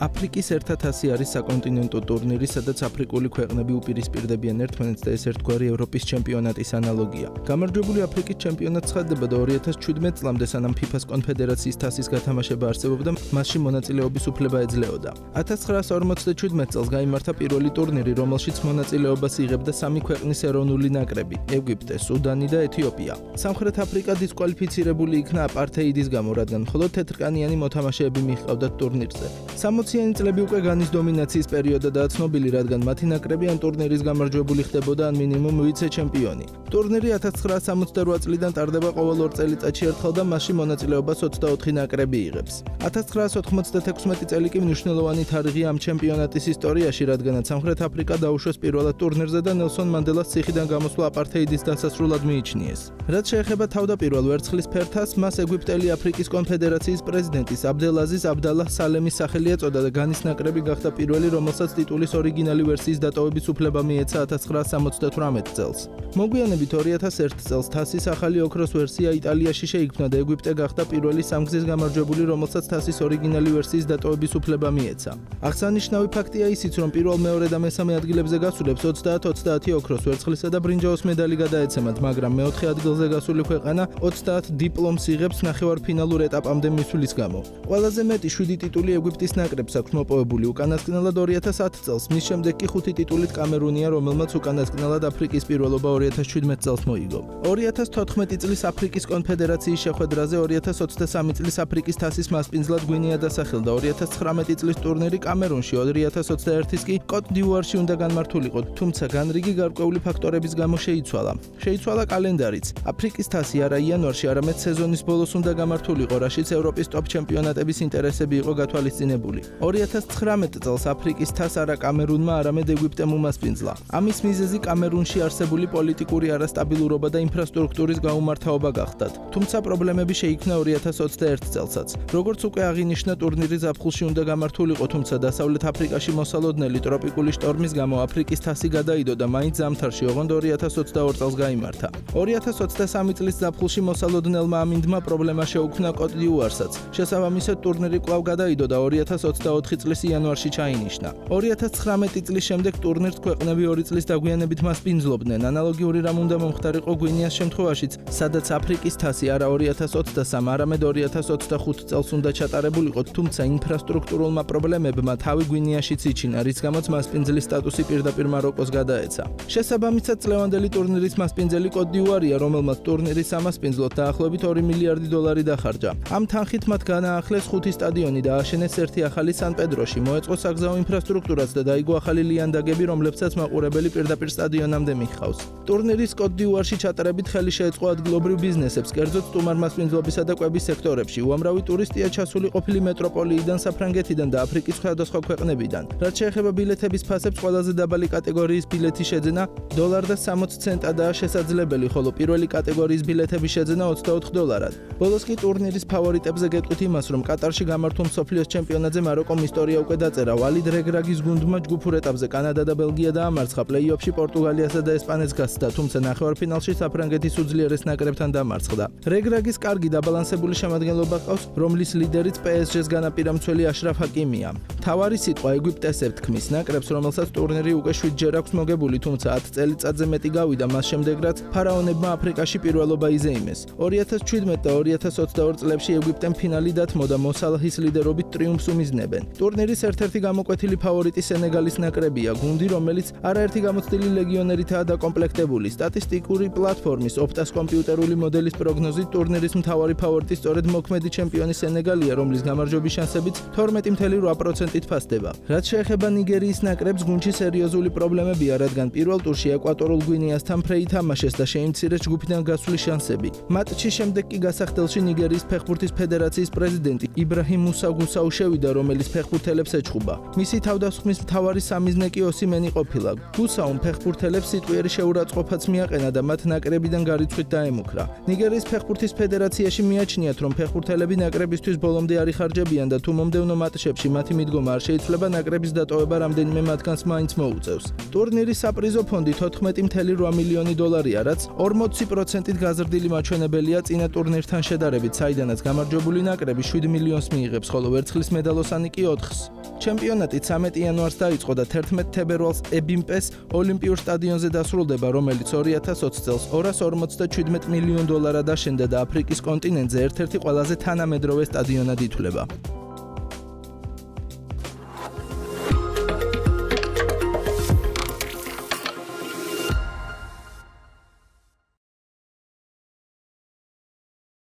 აფრიკის ერთად 100 არის საკონტინენტო ტურნირი, სადაც აფრიკული ქვეყნები უპირისპირდებიან ერთმანეთს და ეს ერთგვარი ევროპის ჩემპიონატის ანალოგია. გამარჯვებული აფრიკის ჩემპიონატი ცხადდება და 2017 წლამდე სანამ FIFA-ს კონფედერაციის თასის გათამაშება არსებობდა, მასში მონაწილეობის უფლება ეძლეოდა. 1947 წელს გაიმართა პირველი ტურნირი, რომელშიც მონაწილეობას იღებდა 3 ქვეყნის ეროვნული ნაკრები: ეგვიპტე, სუდანი და ეთიოპია. სამხრეთ აფრიკა დისკვალიფიცირებული იქნა აპართეიდის გამო, რადგან მხოლოდ თეთრკანიანი მოთამაშეები მიჰყავდათ ტურნირზე. 60-იანი წლები უკვე განის დომინაციის პერიოდადაა ცნობილი, რადგან მათი ნაკრები ან ტურნირის გამარჯვებული ხდებოდა, ან მინიმუმ ვიცე-ჩემპიონი. ტურნირი 1968 წლიდან ტარდება ყოველ 2 წელიწადში ერთხელ და მასში მონაწილეობას 24 ნაკრები იღებს. 1996 წელი კი მნიშვნელოვანი თარიღია ამ ჩემპიონატის ისტორიაში, რადგანაც სამხრეთ აფრიკა დაუშვეს პირველად ტურნირზე და ნელსონ მანდელას ციხიდან გამოსვლა აპართეიდის დასასრულად მიიჩნიეს. რაც შეეხება თავდაპირველ ვერცხლის ფერთას, მას ეგვიპტელი აფრიკის კონფედერაციის პრეზიდენტის აბდელაზიზ აბდალაჰ სალემის სახელი ეწოდა და განის ნაკრები გახდა პირველი, რომელსაც ტიტულის ორიგინალი ვერსიის დატოვების უფლება მიეცა 1978 წელს. მოგვიანებით 2001 წელს თასის ახალი ოქროს ვერსია იტალიაში შეიქმნა და ეგვიპტე გახდა პირველი სამგზის გამარჯვებული, რომელსაც თასის ორიგინალი ვერსიის დატოვების უფლება მიეცა. აღსანიშნავი ფაქტია ისიც, რომ პირველ, მეორე და მესამე ადგილებზე გასულებს 30-30 ოქროს, ვერცხლისა და ბრინჯაოს медаლი გადაეცემათ, მაგრამ მეოთხე ადგილზე გასული ქვეყანა 30 დიპლომს იღებს ნახევარფინალურ ეტაპამდე მისვლის გამო. ყველაზე მეტი 7 ტიტული ეგვიპტის ნაკრებს აქვს მოპოვებული, უკანასკნელად 2010 წელს, მის შემდეგ კი 5 ტიტულით კამერუნია, რომელმაც უკანასკნელად აფრიკის პირველობა 2017 წელს მოიგო. 2014 წლის აფრიკის კონფედერაციის შეხვედრაზე 2023 წლის აფრიკის თასის მასპინძლად გვინეა დასახელდა. 2019 წლის ტურნირი კამერუნში, 2021-ის კი კოტ-დივუარში უნდა განმართულიყო, თუმცა განრიგი გარკვეული ფაქტორების გამო შეიცვალა. შეიცვალა კალენდარიც. აფრიკის თასი არა იანვარში, არამედ სეზონის ბოლოს უნდა გამართულიყო, რაშიც ევროპის ტოპ ჩემპიონატების ინტერესები იყო გათვალისწინებული. 2019 წელს აფრიკის თასს არა კამერუნმა, არამედ ეგვიპტემ უმასპინძლა. ამის მიზეზი კამერუნში არსებული პოლიტიკური არასტაბილურობა და ინფრასტრუქტურის გაუმართავობა გახდათ. თუმცა პრობლემები შეიქმნა 2021 წელსაც. როგორც უკვე აღინიშნა, ტურნირი ზაფხულში უნდა გამართულიყო, თუმცა დასავლეთ აფრიკაში მოსალოდნელი ტროპიკული შტორმის გამო აფრიკის თასი გადაიდო და მაინც ზამთარში, ოღონდ 2022 წელს გაიმართა. 2023 წლის ზაფხულში მოსალოდნელმა ამინდმა პრობლემა შეუქმნა კოტ-დივუარსაც. შესაბამისად, ტურნირი კვლავ გადაიდო და 2024 წლის იანვარში ჩაინიშნა. 2019 წლის შემდეგ ტურნირს ქვეყნები 2 წლის დაგვიანებით მასპინძლობდნენ. ანალოგიური რამ უნდა მომხდარიყო გვინეას შემთხვევაშიც, სადაც აფრიკის თასი არა 2023, არამედ 2025 წელს უნდა ჩატარებულიყო, თუმცა ინფრასტრუქტურულმა პრობლემებმა თავი გვინეაშიც იჩინა, რის გამოც მასპინძლის სტატუსი პირდაპირ მაროკოს გადაეცა. შესაბამისად, წლევანდელი ტურნირის მასპინძელი კოტ-დივუარია, რომელმაც ტურნირის ამასპინძლოდ დაახლოებით 2 მილიარდი დოლარი დახარჯა. ამ თანხით მათ განაახლეს 5 სტადიონი და ააშენეს ერთი ახალი სან-პედროში, მოეწყო საგზაო ინფრასტრუქტურაც და დაიგო ახალი ლიანდაგები, რომლებსაც მაყურებელი პირდაპირ სტადიონამდე მიჰყავს. ტურნირის კოტ-დივუარში ჩატარებით ხელი შეეწყო ადგილობრივ ბიზნესებს, კერძოდ სტუმარმასპინძლობისა და კვების სექტორებში. უამრავი ტურისტია ჩასული ყოფილი მეტროპოლიიდან, საფრანგეთიდან და აფრიკის სხვადასხვა ქვეყნებიდან. რაც შეეხება ბილეთების ფასებს, ყველაზე დაბალი კატეგორიის ბილეთის შეძენა $1.60-დაა შესაძლებელი, ხოლო პირველი კატეგორიის ბილეთების შეძენა $24. ბოლოს კი ტურნირის ფავორიტებზე გეტყვით იმას, რომ კატარში გამართულ მსოფლიოს ჩემპიონატზე მაროკომ ისტორია უკვე დაწერა. ვალიდ რეგრაგის გუნდმა ჯგუფურ ეტაპზე კანადა და ბელგია დაამარცხა, პლეი-ოფში პორტუგალიასა და ესპანეთს გასცდა, თუმცა ნახევარფინალში საფრანგეთის უძლიერეს ნაკრებთან დამარცხდა. რეგრაგის კარგი დაბალანსებული შემადგენლობა ჰყავს, რომლის ლიდერიც PSG-ს განაპირა მცველი აშრაფ ჰაკიმია. მთავარი სიტყვა ეგვიპტეს ეთქმის ნაკრებს, რომელსაც ტურნირი უკვე 7 ჯერ აქვს მოგებული, თუმცა 10 წელიწადზე მეტი გავიდა მას შემდეგ, რაც ფარაონებმა აფრიკაში პირველობა იზეიმეს. 2017 და 2022 წლებში ეგვიპტემ ფინალი დათმო და მოსალაჰის ლიდერობით ტრიუმფს უმიზნებენ. ტურნირის ერთ-ერთი გამოკვეთილი ფავორიტი სენეგალის ნაკრებია, გუნდი, რომელიც არაერთი გამოცდილი ლეგიონერითაა დაკომპლექტებული. სტატისტიკური პლატფორმის ოპტას კომპიუტერული მოდელის პროგნოზით ტურნირის მთავარი ფავორიტი სწორედ მოქმედი ჩემპიონი სენეგალია, რომლის გამარჯვების შანსებიც 12.8%-ით ფასდება. რაც შეეხება ნიგერიის ნაკრებს, გუნდში სერიოზული პრობლემებია, რადგან პირველ ტურში ეკვატორულ გვინეასთან ფრეი თამაშეს და შეიმცირეს ჯგუფიდან გასვლის შანსები. მატჩის შემდეგ კი გასახდელში ნიგერიის ფეხბურთის ფედერაციის პრეზიდენტი იბრაჰიმ მუსა გუსაუ შევიდა, რომელიც ფეხბურთელებს ეჩხუბა. მისი თავდასხმის მთავარი სამიზნე კი ოსიმენი ყოფილა. გუსაუმ ფეხბურთელებს სიტყვიერი შეურაცხყოფაც მიაყენა და მათ ნაკრებიდან გარიცხვით დაემუქრა. ნიგერიის ფეხბურთის ფედერაციაში მიაჩნიათ, რომ ფეხბურთელები ნაკრებისთვის ბოლომდე არ იხარჯებიან და თუ მომდევნო მატჩებში მათი მიდგომა არ შეიცვლება, ნაკრების დატოვება რამდენიმე მათგანს მაინც მოუწევს. ტურნირის საპრიზო ფონდი 14.8 მილიონი დოლარია, რაც 40%-ით გაზრდილი მაჩვენებელია წინა ტურნირთან შედარებით, საიდანაც გამარჯვებული ნაკრები 7 მილიონს მიიღებს, ხოლო ვერცხლის მედალოსანი კი 4-ს. ჩემპიონატი 13 იანვარს დაიწყო და 11 თებერვალს ებიმპეს ოლიმპიურ სტადიონზე დასრულდება, რომელიც 2020 წელს $247 მილიონ აშენდა და აფრიკის კონტინენტზე ერთ-ერთი ყველაზე თანამედროვე სტადიონად ითვლება.